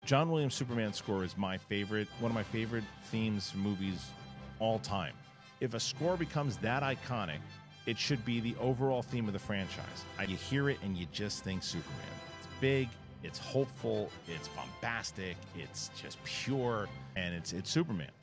John Williams' Superman score is one of my favorite themes for movies all time. If a score becomes that iconic, it should be the overall theme of the franchise. You hear it and you just think Superman. It's big, it's hopeful, it's bombastic, it's just pure, and it's Superman.